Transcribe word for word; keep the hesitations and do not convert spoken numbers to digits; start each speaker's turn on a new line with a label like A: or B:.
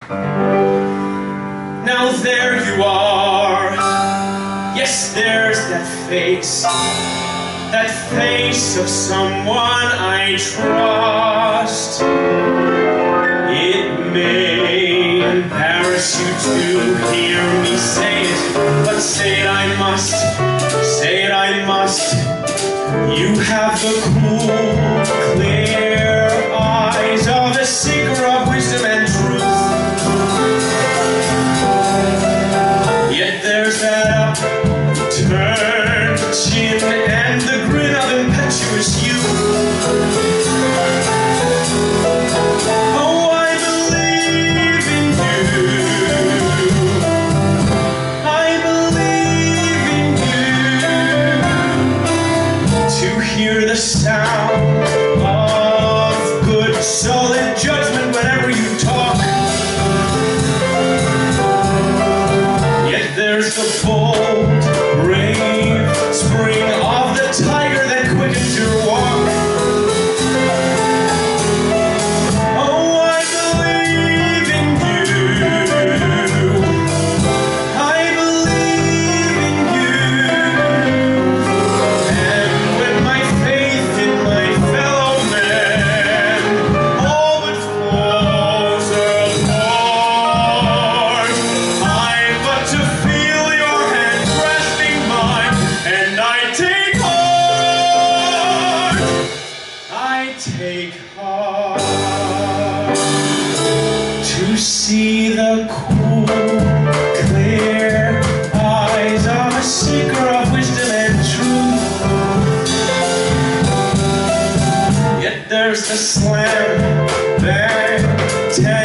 A: Now there you are. Yes, there's that face. That face of someone I trust. It may embarrass you to hear me say it, but say it I must, say it I must. You have the cool, clear eyes of a seeker of wisdom and truth. Yet there's that upturned chin and the grin of impetuous youth. Oh, I believe in you. I believe in you. To hear the sound of good, solid judgment whenever you talk. Yet there's the bold, brave spring of the tiger that quickens your walk. Oh, I believe in you. I believe in you. And when my faith in my fellow men all but falls apart, I but to feel your hand grasping mine, and I take heart, I take heart, to see the cool, clear eyes of a seeker of wisdom and truth. Yet there's the slam, bang, tang.